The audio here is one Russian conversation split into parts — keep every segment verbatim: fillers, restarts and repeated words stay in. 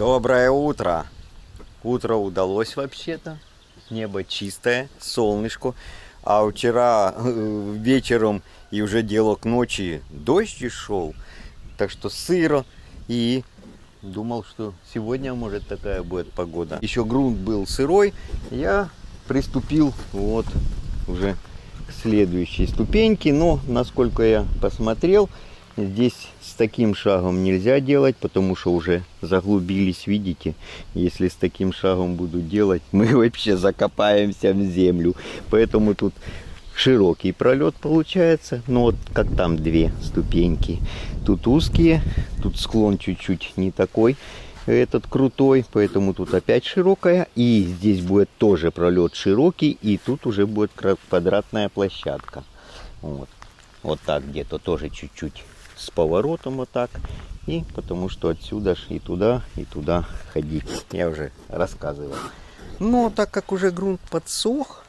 Доброе утро! Утро удалось вообще-то. Небо чистое, солнышко. А вчера э, вечером и уже дело к ночи дождь и шел. Так что сыро. И думал, что сегодня может такая будет погода. Еще грунт был сырой. Я приступил вот уже к следующей ступеньке. Но насколько я посмотрел, здесь с таким шагом нельзя делать, потому что уже заглубились, видите. Если с таким шагом буду делать, мы вообще закопаемся в землю. Поэтому тут широкий пролет получается. Ну вот как там две ступеньки. Тут узкие, тут склон чуть-чуть не такой, этот крутой. Поэтому тут опять широкая. И здесь будет тоже пролет широкий. И тут уже будет квадратная площадка. Вот, вот так где-то тоже чуть-чуть с поворотом вот так. И потому что отсюда и туда, и туда ходить. Я уже рассказывал. Но так как уже грунт подсох,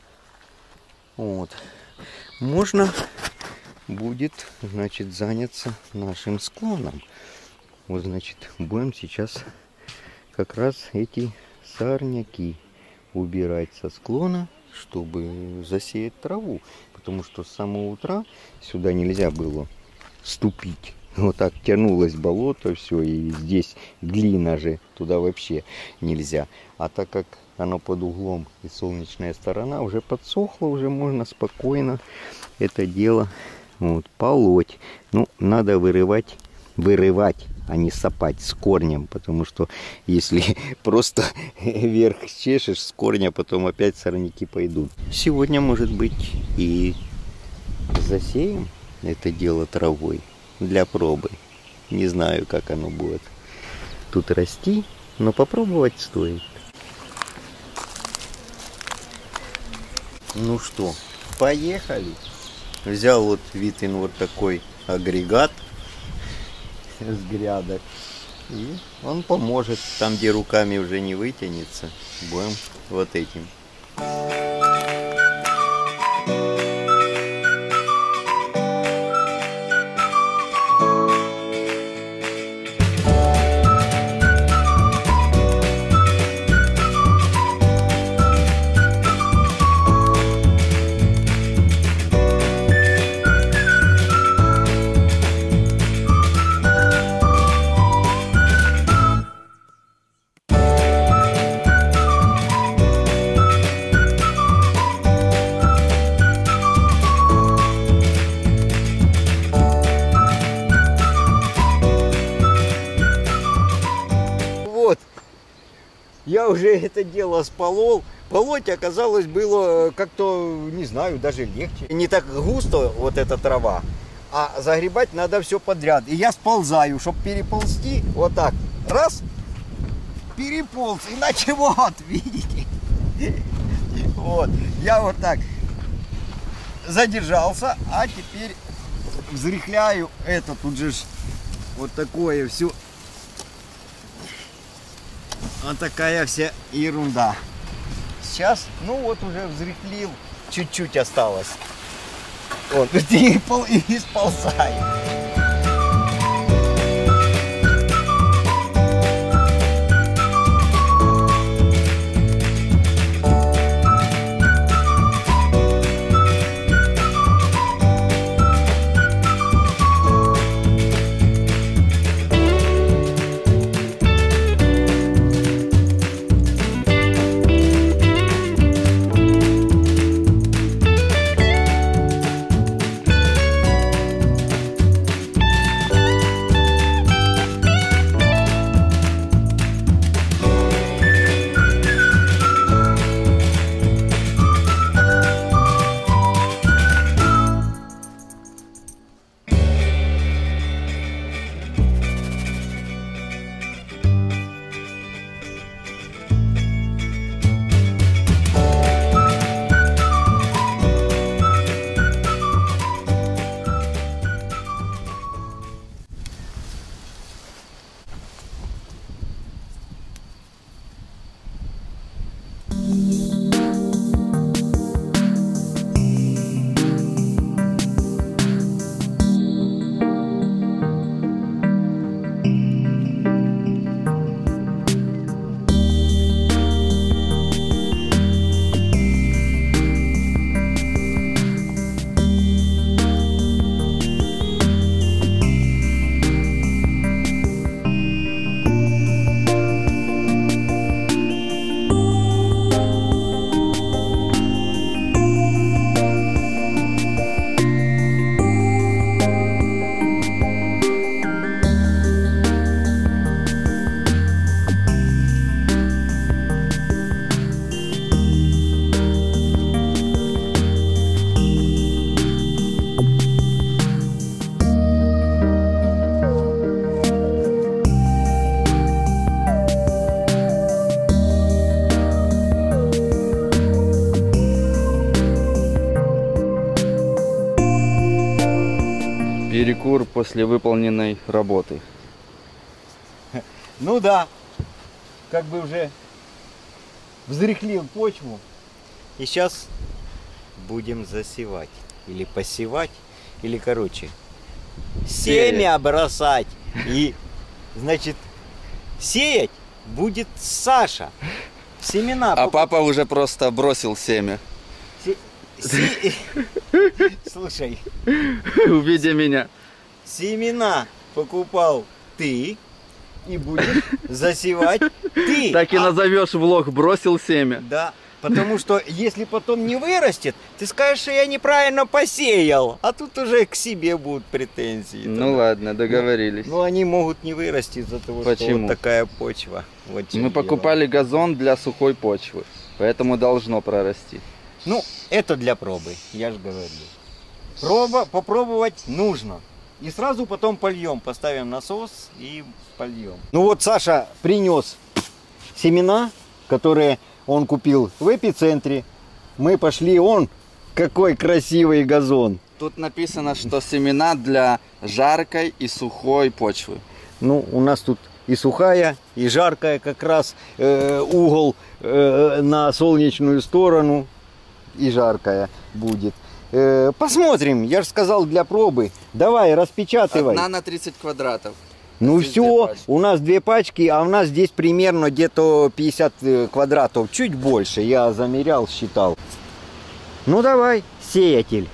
вот, можно будет, значит, заняться нашим склоном. Вот, значит, будем сейчас как раз эти сорняки убирать со склона, чтобы засеять траву. Потому что с самого утра сюда нельзя было ступить. Вот так тянулось болото, все, и здесь глина же, туда вообще нельзя. А так как оно под углом и солнечная сторона уже подсохла, уже можно спокойно это дело вот полоть. Ну, надо вырывать, вырывать, а не сапать с корнем, потому что если просто вверх чешешь с корня, потом опять сорняки пойдут. Сегодня, может быть, и засеем это дело травой для пробы. Не знаю, как оно будет тут расти, но попробовать стоит. Ну что, поехали. Взял вот Витин вот такой агрегат с грядок. И он поможет. Там, где руками уже не вытянется, будем вот этим. Я уже это дело сполол. Полоть оказалось было как-то, не знаю, даже легче. Не так густо вот эта трава, а загребать надо все подряд. И я сползаю, чтобы переползти, вот так, раз, переполз. Иначе вот, видите, вот, я вот так задержался, а теперь взрыхляю это, тут же вот такое все. Вот такая вся ерунда. Сейчас, ну вот уже взрыхлил, чуть-чуть осталось. Вот, и, и сползаю. перекур после выполненной работы. Ну да, как бы уже взрыхлил почву. И сейчас будем засевать. Или посевать, или, короче, семя бросать. И, значит, сеять будет Саша. Семена. А папа уже просто бросил семя. Се... Се... Слушай. Увидя меня. Семена покупал ты и будешь засевать ты. Так и а... назовешь влог «Бросил семя». Да, потому что если потом не вырастет, ты скажешь, что я неправильно посеял. А тут уже к себе будут претензии. Ну тогда. Ладно, договорились. Ну, ну они могут не вырасти из-за того, Почему? что вот такая почва. Вот Мы покупали газон для сухой почвы, поэтому должно прорасти. Ну, это для пробы, я же говорю. Проба, попробовать нужно. И сразу потом польем, поставим насос и польем. Ну вот Саша принес семена, которые он купил в эпицентре. Мы пошли, он, какой красивый газон. Тут написано, что семена для жаркой и сухой почвы. Ну, у нас тут и сухая, и жаркая как раз э, угол э, на солнечную сторону, и жаркая будет. Э, посмотрим, я же сказал для пробы. Давай, распечатывай. Одна на тридцать квадратов. Ну Здесь все, у нас две пачки, а у нас здесь примерно где-то пятьдесят квадратов, чуть больше, я замерял, считал. Ну давай, сеятель.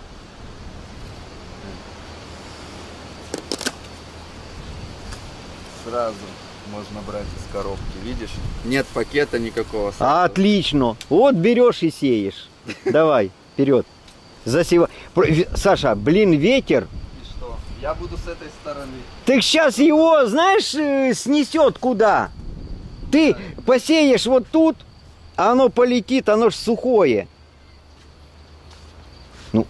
Сразу можно брать из коробки, видишь? Нет пакета никакого. А, отлично, вот берешь и сеешь. Давай, вперед. Засевай. Саша, блин, ветер. И что? Я буду с этой стороны. Так сейчас его, знаешь, снесет куда? Ты посеешь вот тут, а оно полетит, оно ж сухое. Ну,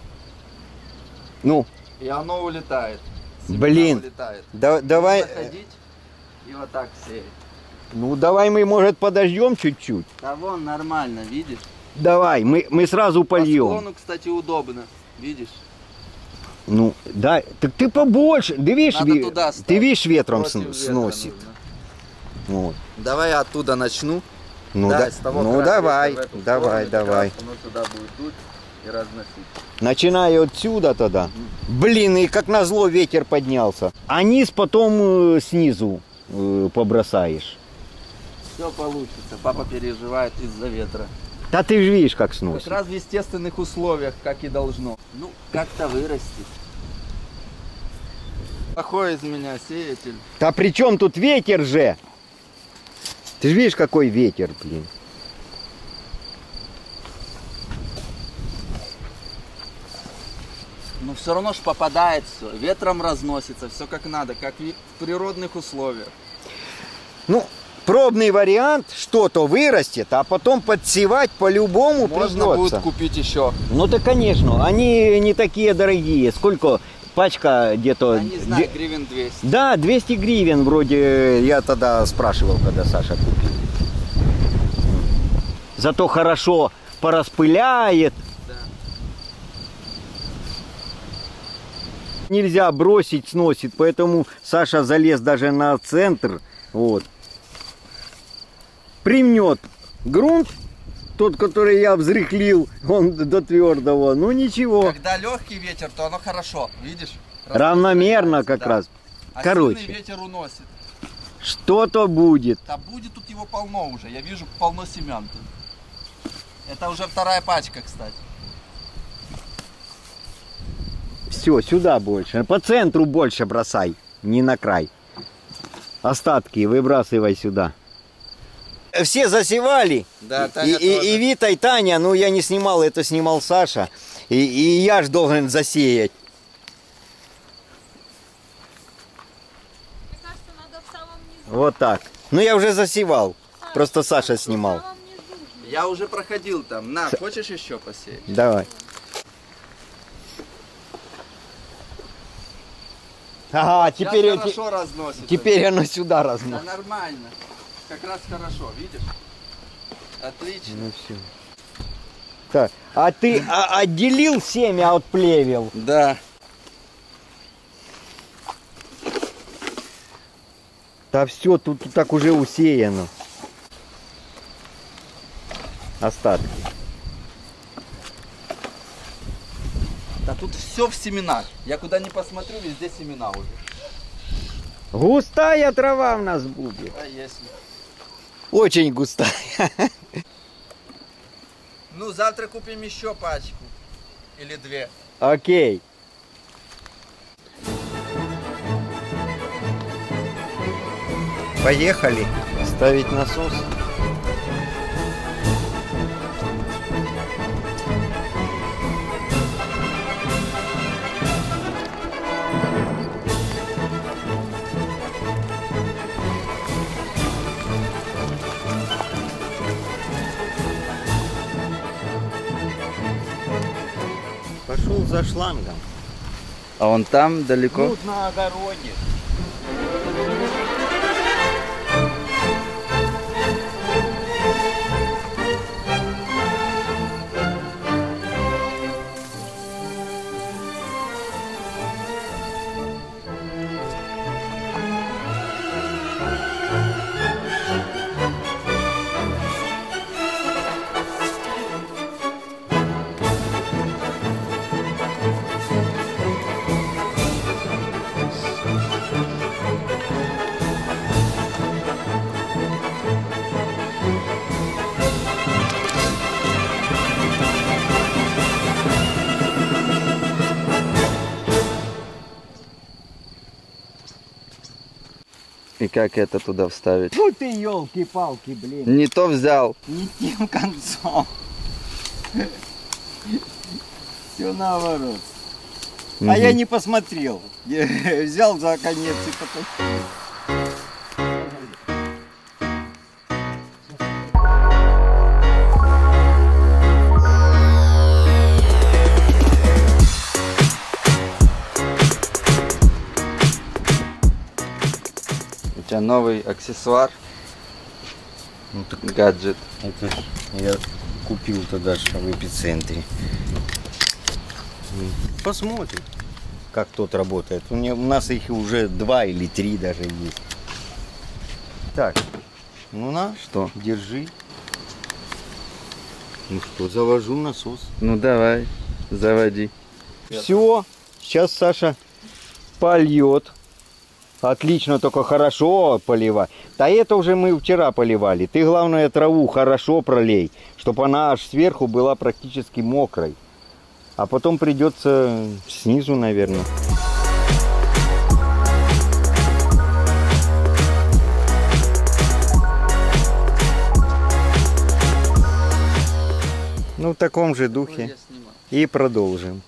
ну. И оно улетает. Семена Блин, улетает. Да, давай. Заходить и вот так сеять. Ну, давай мы, может, подождем чуть-чуть. Да вон, нормально, видишь? Давай, мы, мы сразу польем. По склону, кстати, удобно, видишь? Ну, да, так ты побольше. Ты видишь, Надо ви... туда ты видишь, ветром Против ветра сносит. нужно. Вот. Давай я оттуда начну. Ну, да, да, с того ну края, давай, в эту давай, сторону, давай. Оно сюда будет дуть и разносить. Начинаю отсюда тогда. Блин, и как назло ветер поднялся. А низ потом э, снизу э, побросаешь. Все получится. Папа переживает из-за ветра. Да ты же видишь, как Как сносит. раз в естественных условиях, как и должно. Ну, как-то вырастет. Плохой из меня сеятель. Да при чем тут ветер же? Ты же видишь, какой ветер, блин. Но все равно ж попадает все. Ветром разносится, все как надо, как в природных условиях. Ну, пробный вариант, что-то вырастет, а потом подсевать по-любому Можно придется. будет купить еще. Ну да, конечно, они не такие дорогие. Сколько пачка где-то? Я не знаю, гривен двести. Да, двести гривен вроде, я тогда спрашивал, когда Саша купил. Зато хорошо пораспыляет. Да. Нельзя бросить, сносит, поэтому Саша залез даже на центр. Вот. Примнет грунт, тот, который я взрыхлил, он до твердого. Ну ничего. Когда легкий ветер, то оно хорошо, видишь? Равномерно как да. раз. А Короче. сильный ветер уносит. Что-то будет. Да будет тут его полно уже. Я вижу полно семян тут. Это уже вторая пачка, кстати. Все, сюда больше. По центру больше бросай, не на край. Остатки выбрасывай сюда. Все засевали. Да, и, Таня и, тоже. и Вита, и Таня, ну я не снимал, это снимал Саша. И, и я ж должен засеять. Мне кажется, надо в самом низу. Вот так. Ну я уже засевал. А, Просто Саша в снимал. самом низу. Я уже проходил там. На, хочешь еще посеять? Давай. Ага, теперь, Сейчас эти- хорошо разносится. теперь оно сюда Да разносит. нормально. Как раз хорошо, видишь? Отлично. Ну все. Так, а ты а- отделил семя от плевел? Да. Да все, тут, тут так уже усеяно. Остатки. Да тут все в семенах. Я куда ни посмотрю, везде семена уже. Густая трава у нас будет. А если? Очень густая. Ну, завтра купим еще пачку. Или две. Окей. Поехали ставить насос. Пошел за шлангом. А он там далеко? Тут на огороде. И как это туда вставить? Ну ты елки-палки, блин. Не то взял. Не тем концом. Все наоборот. А я не посмотрел. Я взял за конец и потом. У тебя новый аксессуар, Ну так гаджет. это ж я купил тогда ж в эпицентре. Посмотрим, как тот работает. У, меня, у нас их уже два или три даже есть. Так, ну на, Что? держи. Ну что, завожу насос. Ну давай, заводи. Все, сейчас Саша польет. Отлично, только хорошо поливай. Да это уже мы вчера поливали. Ты, главное, траву хорошо пролей, чтобы она аж сверху была практически мокрой. А потом придется снизу, наверное. Ну, в таком же духе. И продолжим.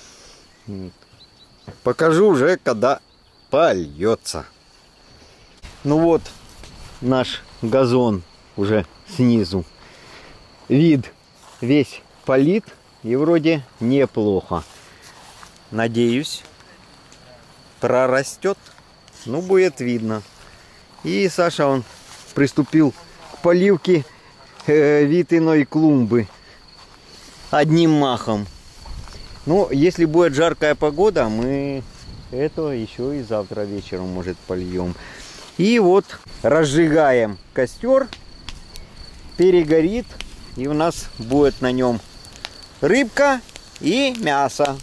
Покажу уже, когда польется. Ну вот наш газон уже снизу. Вид весь полит и вроде неплохо. Надеюсь, прорастет. Ну, будет видно. И Саша, он приступил к поливке э, витиной клумбы одним махом. Ну, если будет жаркая погода, мы это еще и завтра вечером, может, польем. И вот разжигаем костер, перегорит, и у нас будет на нем рыбка и мясо.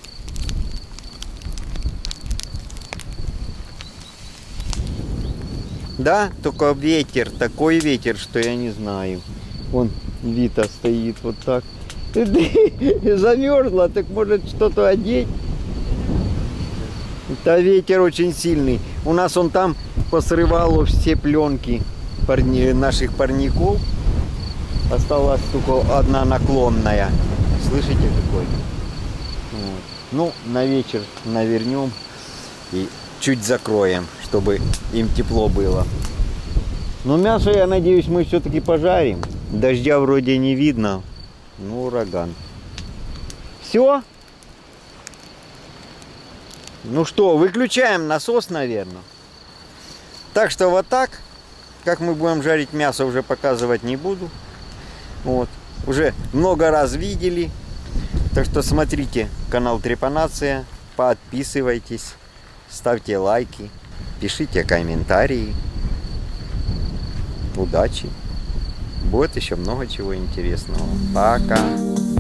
Да, только ветер, такой ветер, что я не знаю. Вон Вита стоит вот так. Замерзла, так может что-то одеть. Это ветер очень сильный. У нас он там посрывало все пленки парни, наших парников. Осталась только одна наклонная. Слышите какой? Вот. Ну, на вечер навернем и чуть закроем, чтобы им тепло было. Но мясо, я надеюсь, мы все-таки пожарим. Дождя вроде не видно. Ну, ураган. Все? Ну что, выключаем насос, наверное. Так что вот так. Как мы будем жарить мясо, уже показывать не буду. Вот. Уже много раз видели. Так что смотрите канал Трепанация. Подписывайтесь. Ставьте лайки. Пишите комментарии. удачи. Будет еще много чего интересного. Пока.